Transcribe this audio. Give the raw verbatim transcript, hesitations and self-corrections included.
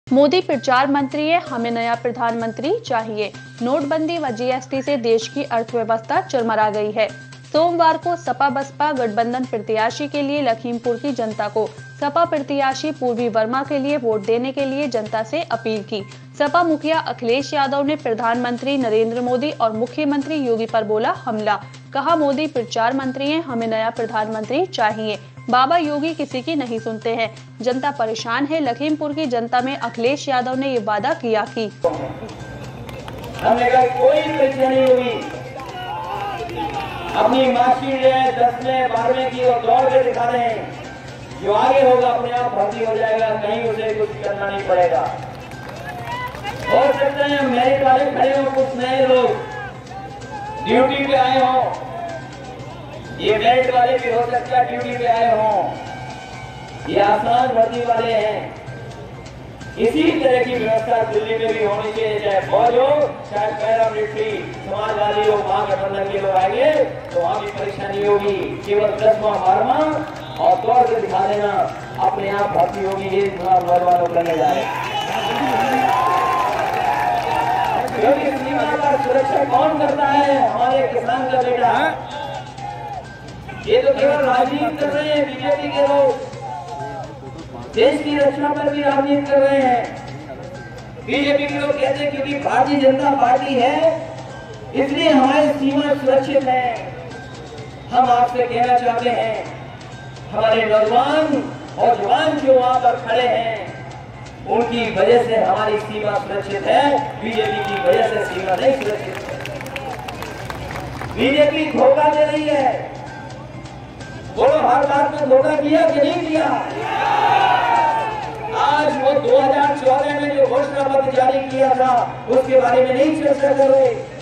मोदी प्रचार मंत्री है, हमें नया प्रधानमंत्री चाहिए। नोटबंदी व जीएसटी से देश की अर्थव्यवस्था चरमरा गई है। सोमवार को सपा बसपा गठबंधन प्रत्याशी के लिए लखीमपुर की जनता को सपा प्रत्याशी पूर्वी वर्मा के लिए वोट देने के लिए जनता से अपील की। सपा मुखिया अखिलेश यादव ने प्रधानमंत्री नरेंद्र मोदी और मुख्यमंत्री योगी पर बोला हमला। कहा, मोदी प्रचार मंत्री हैं, हमें नया प्रधानमंत्री चाहिए। बाबा योगी किसी की नहीं सुनते हैं, जनता परेशान है। लखीमपुर की जनता में अखिलेश यादव ने ये वादा किया कि हमने कहा कोई परीक्षा नहीं होगी, अपनी मार्कशीट है दसवें बारहवें की और दौड़ के दिखा रहे हैं, जो आगे होगा अपने आप भर्ती हो जाएगा, कहीं उसे कुछ करना नहीं पड़ेगा। हो सकते हैं मेरिट वाले खड़े हो, कुछ नए लोग ड्यूटी पे आए हों, ये मेरिट वाले भी हो सकता है ड्यूटी पे आए हों, ये आसान भर्ती वाले हैं। इसी तरह की व्यवस्था दिल्ली में भी होनी चाहिए, चाहे फौज हो चाहे पैरामिलिट्री, समाजवादी हो, महागठबंधन के लोग आएंगे तो वहां भी परीक्षा नहीं होगी, केवल दसवां बारहवां और दौड़ के दिखा देना, अपने आप भर्ती होगी। ये चुनाव नौजवानों करने जा रहे हैं। क्योंकि सीमा पर सुरक्षा कौन करता है? हमारे किसान का बेटा। ये तो केवल राजनीति कर रहे हैं बीजेपी के लोग, देश की रक्षा पर भी राजनीति कर रहे हैं। बीजेपी के लोग कहते हैं क्योंकि भारतीय जनता पार्टी है इसलिए हमारी सीमा सुरक्षित है। हम आपसे कहना चाहते हैं, हमारे नौजवान और जवान जो वहां पर खड़े हैं उनकी वजह से हमारी सीमा सुरक्षित है, बीजेपी की वजह से सीमा नहीं सुरक्षित है। बीजेपी धोखा दे रही है। बोलो, हर बात में धोखा किया कि नहीं किया? आज वो दो हज़ार चौदह में जो घोषणा पत्र जारी किया था उसके बारे में नहीं चर्चा कर रहे।